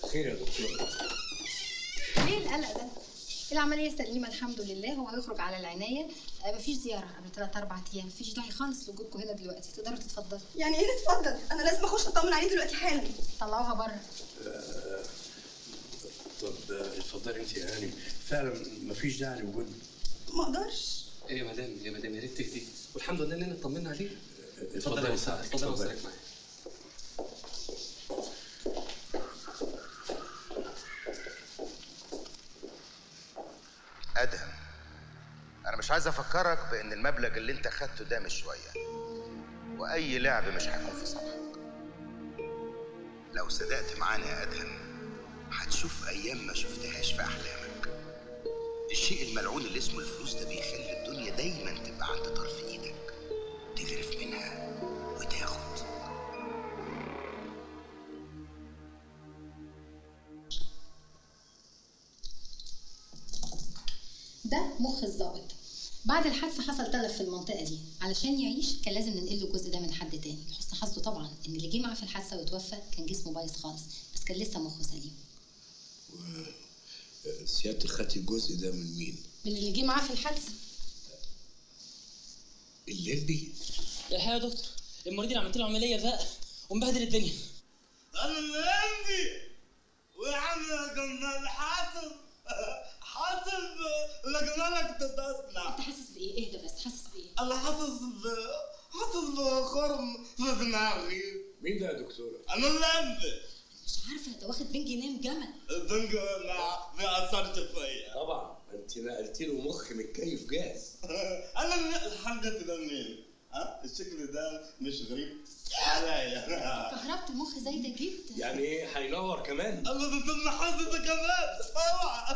خير يا دكتور. ليه القلق ده؟ العملية سليمة الحمد لله، هو هيخرج على العناية، مفيش زيارة قبل 3-4 أيام، مفيش داعي خالص لوجودكم هنا دلوقتي، تقدروا تتفضلوا. يعني ايه نتفضل؟ أنا لازم أخش أطمن عليه دلوقتي حالا. طلعوها بره. طب اتفضلي انت يا هانم، فعلا مفيش داعي لوجودنا. ما أقدرش. ايه يا مدام يا ريت تهدي، والحمد لله اننا اطمنا عليه. اتفضلي اتفضلي اوصلك معايا. ادهم، انا مش عايز افكرك بان المبلغ اللي انت خدته ده مش شويه، واي لعب مش هيكون في صالحك. لو صدقت معانا يا ادهم هتشوف ايام ما شفتهاش في احلامك. الشيء الملعون اللي اسمه الفلوس ده بيخلي الدنيا دايما تبقى عند طرف ايدك، تغرف منها وتاخد. ده مخ الضابط. بعد الحادثة حصل تلف في المنطقة دي، علشان يعيش كان لازم ننقل له الجزء ده من حد تاني. لحسن حظه طبعا إن اللي جه معاه في الحادثة وتوفى كان جسمه بايظ خالص، بس كان لسه مخه سليم. سيادتك خدتي الجزء ده من مين؟ من اللي جه معاه في الحادثة. الليمبي؟ الحقيقة يا دكتور، المريض اللي عملت له عملية فاق ومبهدل الدنيا. انا الليمبي ويا عم كنا حاسب لقينا لك تتصنع. انت حاسس بايه؟ اهدى بس، حاسس بايه؟ انا حاسس بخرم في دماغي. مين ده يا دكتورة؟ انا الليمبي. مش عارفه، انت واخد بنج نام جمل. البنج ما بيأثرش فيا. طبعا انت نقلتي له مخ متكيف جاهز. انا الحاجة ده مين؟ ها؟ الشكل ده مش غريب عليا. كهربت المخ زي ده جدا. يعني ايه هينور كمان؟ الله ده ضمن حظي كمان. اوعى.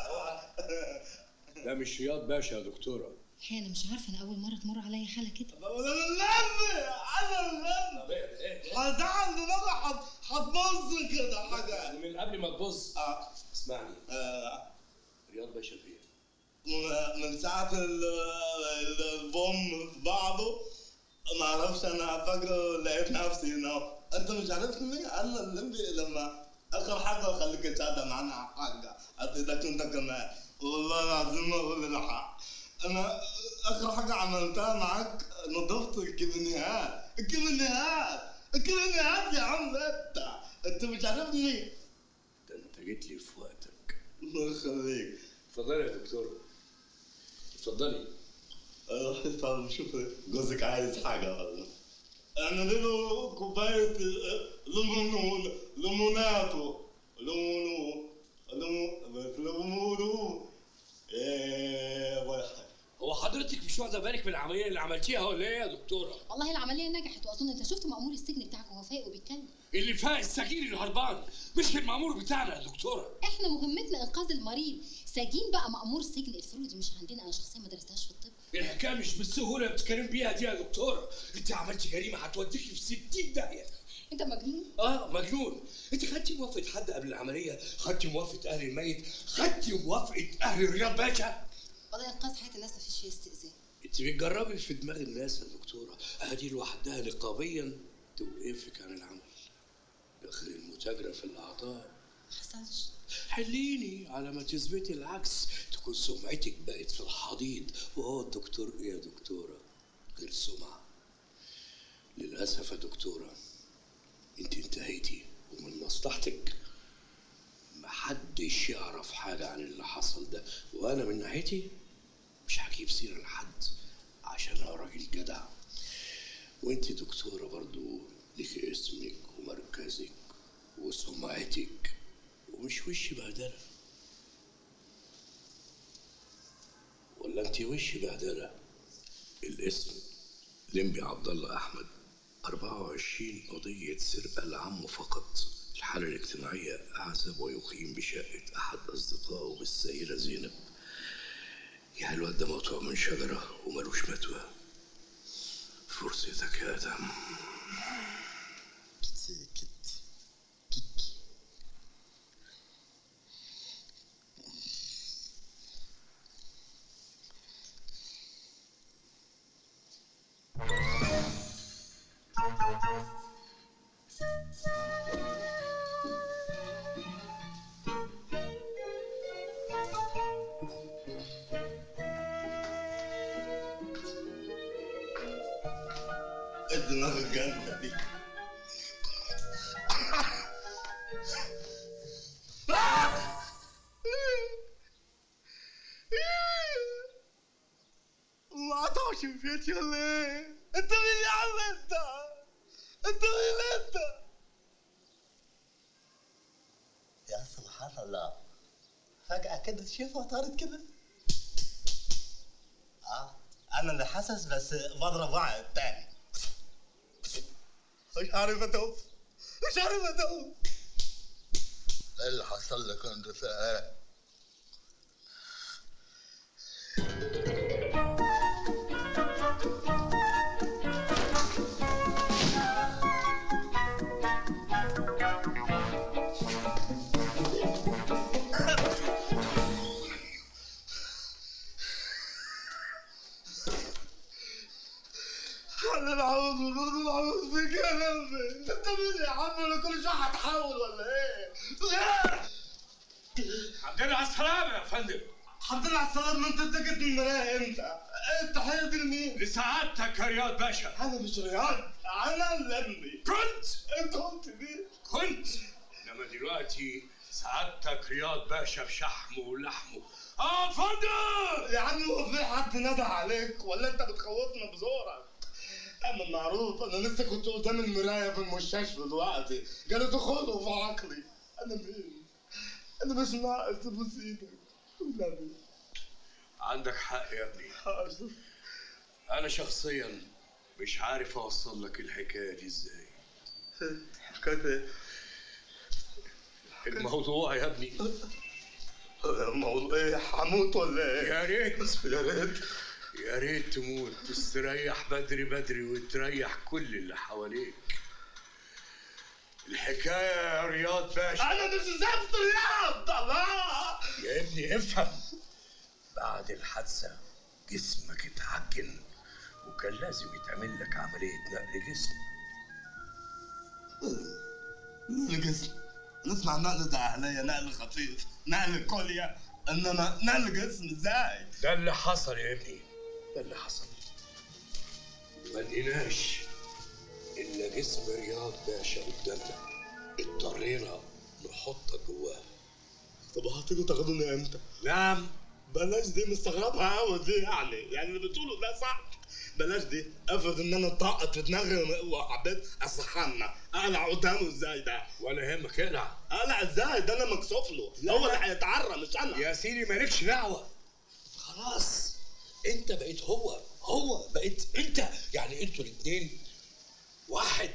ده مش رياض باشا يا دكتورة. الحقيقة انا مش عارفه، انا اول مره تمر عليا حاله كده. انا الليمبي. طب ايه؟ هزعل دماغي هتبظ كده حاجة. من قبل ما تبص اسمعني. رياض باشا فين؟ من ساعة البوم في بعضه ما اعرفش، انا فاكره لقيت نفسي هنا. انت مش عارفني؟ انا الليمبي لما اخر حاجة اخليك تشاهد معانا حاجة افيدك انت كمان، والله العظيم اقول الحق. انا اخر حاجة عملتها معاك نظفت الكيمينيات يا عم. انت مش عارفني. ده انت جيت لي في وقتك. الله يخليك. اتفضلي يا دكتورة، اتفضلي. طب شوف جوزك عايز حاجة والله. اعملي له كوباية ليموناتو. هو حضرتك مش واخده بالك من العمليه اللي عملتيها ولا ايه يا دكتوره؟ والله العمليه نجحت، واظن انت شفت مأمور السجن بتاعك وهو فايق وبيتكلم. اللي فاق السجين اللي هربان مش المأمور بتاعنا يا دكتوره. احنا مهمتنا انقاذ المريض، سجين بقى مأمور السجن. الفروق دي مش عندنا، انا شخصيا ما درستهاش في الطب. الحكايه مش بالسهوله اللي بتتكلم بيها دي يا دكتوره. انت عملتي جريمه هتوديكي في 60 داهيه. انت مجنون؟ مجنون. انت خدتي موافقه حد قبل العمليه؟ خدتي موافقه اهل الميت؟ خدتي موافقه اهل رياض باشا؟ والله انقاذ حياه الناس مفيش فيه استئذان. انت بتجربي في دماغ الناس يا دكتوره، ادي لوحدها نقابيا توقفك عن العمل. داخل المتاجره في الاعضاء. ما حصلش. حليني على ما تثبتي العكس، تكون سمعتك بقت في الحضيض. وهو الدكتور ايه يا دكتوره غير سمعه؟ للاسف يا دكتوره انت انتهيتي، ومن مصلحتك محدش يعرف حاجه عن اللي حصل ده. وانا من ناحيتي مش هجيب سيره لحد عشان انا راجل جدع. وانت دكتوره برضو ليك اسمك ومركزك وسمعتك، ومش وش بهدله. ولا انت وش بهدله؟ الاسم لمبي عبد الله احمد، 24 قضيه سرقه لعمه فقط. الحاله الاجتماعيه اعزب، ويقيم بشقه احد اصدقائه بالسيده زينب. يعني الواد ده مقطوع من شجره وملوش متوى. فرصتك يا ادم. الدماغ الجامده دي. ما قطعش في بيتي ولا ايه؟ انت مين يا عم انت؟ انت مين انت؟ يا سبحان الله، فجأة كده شايفها طارت كده. انا اللي حاسس بس بضرب واحد تاني. مش عارف اتوب، مش عارف اتوب. ايه اللي حصل لك انت ساعة؟ انا العوض فيك يا لمبي. انت مين يا عم؟ انا كل شويه هتحول ولا ايه؟ الحمد لله على السلامة يا فندم. الحمد لله على السلامة. انت اتجت من المراية امتى؟ التحية دي لمين؟ لسعادتك يا رياض باشا. انا مش رياض، انا اللمبي. كنت انت قلت مين؟ كنت انما دلوقتي سعادتك رياض باشا بشحمه ولحمه. فندم. يا عم هو في حد ندى عليك ولا انت بتخوفنا بزورك؟ اما معروف، انا لسه كنت قدام المراية في المستشفى دلوقتي، قالوا دخلوا في عقلي. انا مين؟ انا مش ناقص تبوس ايدك والنبي. عندك حق يا ابني. حاضر. انا شخصيا مش عارف اوصل لك الحكايه دي ازاي. حكاية ايه؟ الموضوع يا ابني الموضوع ايه؟ هموت ولا ايه؟ يا ريت يا ريت. يا ريت تموت تستريح بدري بدري وتريح كل اللي حواليك. الحكايه يا رياض باشا. انا مش زفت رياض. الله يا ابني افهم. بعد الحادثه جسمك اتعجن وكان لازم يتعمل لك عمليه نقل جسم. نقل جسم؟ نسمع النقل ده اهليه، نقل خفيف، نقل كليه، انما نقل جسم ازاي؟ ده اللي حصل يا ابني، ده اللي حصل. ما لقيناش الا جسم رياض باشا قدامنا، اضطرينا نحطك جواه. طب هتيجوا تاخدوني امتى؟ نعم. بلاش دي، مستغربها قوي دي. يعني اللي بتقوله ده صح. بلاش دي. افرض ان انا طاقت في دماغي وحبيت استحمى، اقلع قدامه ازاي ده؟ ولا يهمك اقلع. اقلع ازاي؟ ده انا مكسوف له. هو اللي هيتعرى مش انا. يا سيدي مالكش دعوه. خلاص انت بقيت هو بقيت انت، يعني انتوا الاثنين واحد.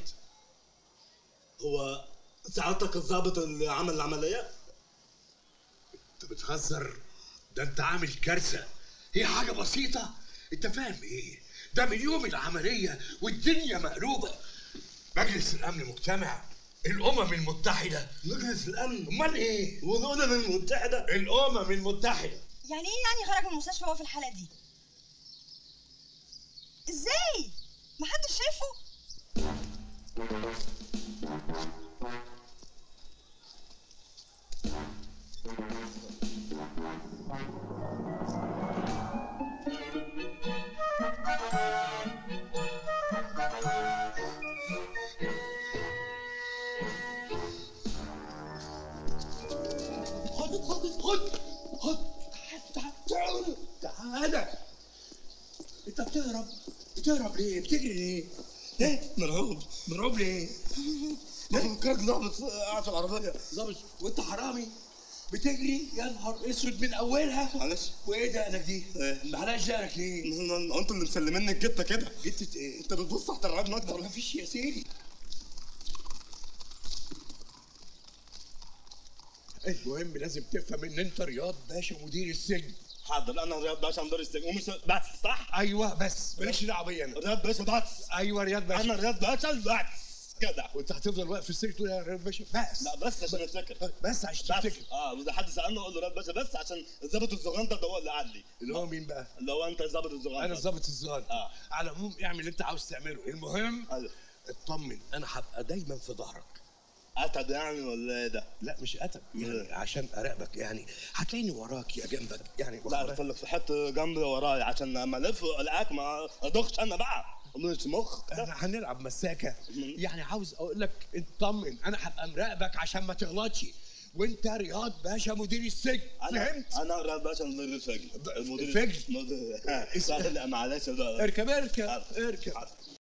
هو سعادتك الضابط اللي عمل العمليه؟ انت بتهزر؟ ده انت عامل كارثه. هي حاجه بسيطه، انت فاهم ايه؟ ده من يوم العمليه والدنيا مقلوبه. مجلس الامن مجتمع، الامم المتحده. مجلس الامن؟ امال ايه؟ والامم المتحده؟ الامم المتحده. يعني ايه يعني خرج من المستشفى وهو في الحالة دي؟ ازاي؟ محدش شايفه؟ خد تعال. انت بتهرب ليه؟ بتجري ليه؟ ايه؟ مرعوب ليه؟ فكرت ضابط قاعد في العربيه. ظابط وانت حرامي بتجري؟ يا نهار اسود من اولها. معلش. وايه دقنك دي؟ ايه؟ معلش دقنك ليه؟ انتوا اللي مسلميني الجته كده. جتة ايه؟ انت بتبص تحت الرقبه اكتر. مفيش يا سيدي. المهم لازم تفهم ان انت رياض باشا مدير السجن. حاضر، انا رياض باشا مدير السجن ومش بس، صح؟ ايوه بس مالكش دعوه بيا انا. رياض باشا بس. ايوه رياض باشا. انا رياض باشا بس كده. وانت هتفضل واقف في السجن تقول يا رياض باشا بس؟ لا بس عشان افتكر. بس عشان تفتكر. واذا حد سالني اقول له رياض باشا بس عشان الظابط الزغنطه ده هو اللي قال لي. اللي هو مين بقى؟ اللي هو انت الظابط الزغنطه. انا الظابط الزغنطه. على العموم اعمل اللي انت عاوز تعمله، المهم اطمن انا هبقى دايما في ظهرك. قتل يعني ولا ايه ده؟ لا مش قتل، يعني عشان اراقبك، يعني هتلاقيني وراك يا جنبك يعني. لا اقول لك في حته جنبي ورايا عشان لما الف الاقيك ما ادخش انا بقى. مش مخ. هنلعب مساكه. يعني عاوز اقول لك اطمن، انا هبقى مراقبك عشان ما تغلطش، وانت رياض باشا مدير السجن، فهمت؟ انا رياض باشا مدير السجن. السجن؟ معلش اركب اركب اركب.